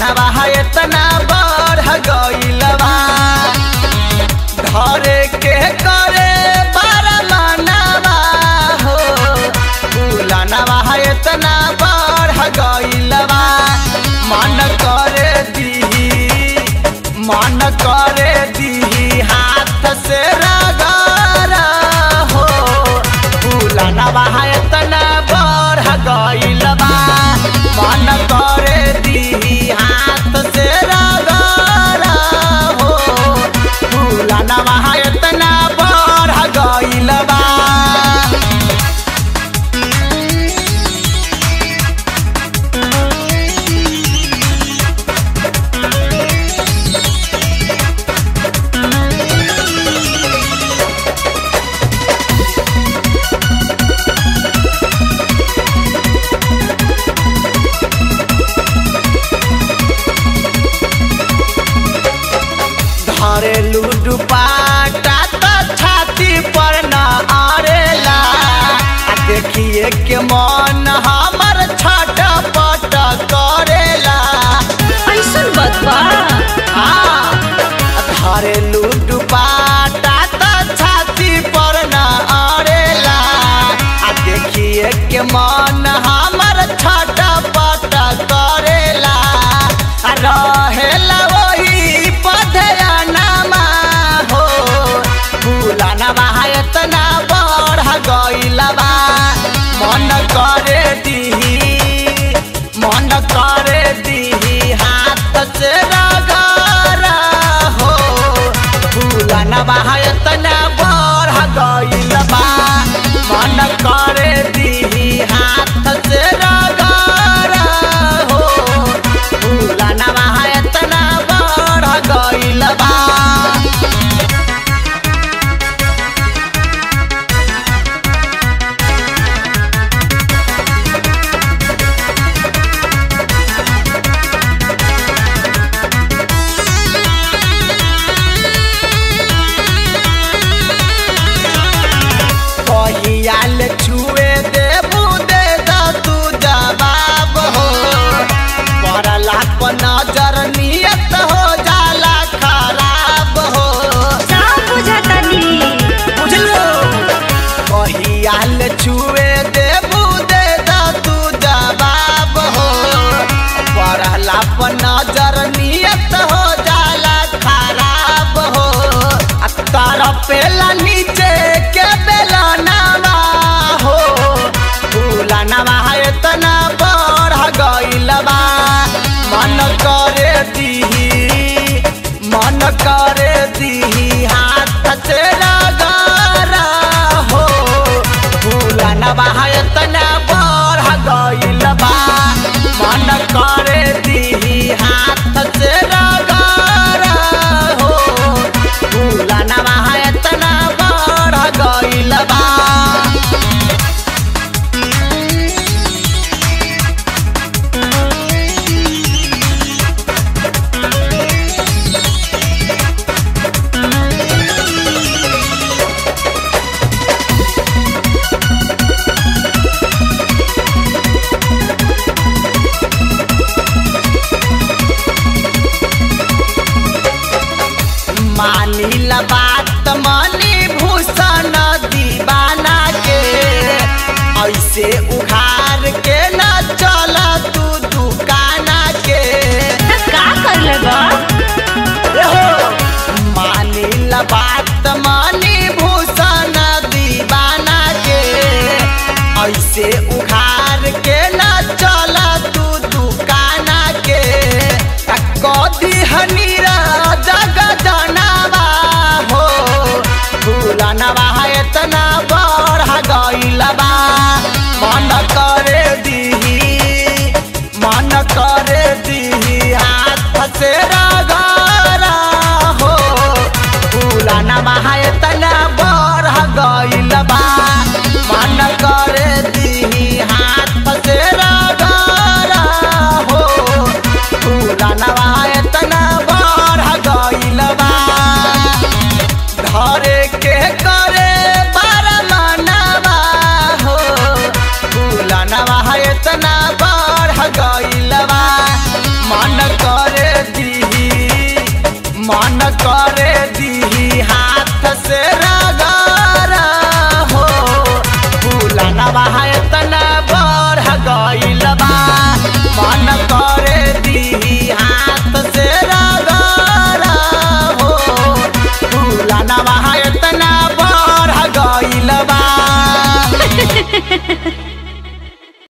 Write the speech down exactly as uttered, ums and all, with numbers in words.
फूलनवा इतना बढ़ गइलबा घरे के करे बारा मनवा हो फूलनवा इतना बढ़ गइलबा मन करे दी मन करे दी हाथ से रगड़ा हो फूलनवा इतना बढ़ गइलबा मन करे दी हाथ से रगड़ा हो फूलनवा इतना बढ़ गइलबा घरेलू दुपट्टा तो छाती पर न आरेला देखिए के मन हमर छटपट करेला ऐसन बात बा हाँ घरेलू दुपट्टा तो छाती पर न आरेला देखिए के मन हमर छटपट करेला रहेला वही पधयानमा हो फूलनवा इतना बढ़ गइलबा मन करे दी मन करे दी हाथ से रगड़ा हो फूलनवा इतना बढ़ गइलबा मन करे दी हाथ से रगड़ा हो फूलनवा इतना बढ़ गइलबा कहियाल छुए देबू दे द तू जवाब हो पड़ला पर नजर नियत हो जाला खराब हो सब बुझतनी बुझलो कहियाल छुए देबू दे द तू जवाब हो पड़ला पर नजर नियत हो जाला खराब हो आ तारा पेला नीचे के बेलनवा हो फूलनवा इतना बढ़ गइलबा मन करे दी मन करे दी हाथ से रगड़ा हो फूलनवा इतना बढ़ गइलबा मन करे दी हाथ से रगड़ा हो फूलनवा इतना बढ़ गइलबा मानिला बात मनी भूषण दीवाना के ऐसे उघार के न चल तू दुकाना के का कर लेबा मानिला बात मनी भूषण दीवाना के ऐसे उघार के न चल तू दुकाना के कदी हनीरा जग जनावा हो फूलनवा इतना बढ़ गइलबा मन करे दी मन करे दी हाथ से रगड़ा हो फूलनवा इतना बढ़ गइलबा मन करे दी हाथ से रगड़ा हो फूलनवा इतना बढ़ गइलबा घरे के करे बारा मनवा हो फूलनवा इतना बढ़ गइलबा मन कर करे दी हाथ से रगड़ हो फूलनवा इतना बढ़ गइल बा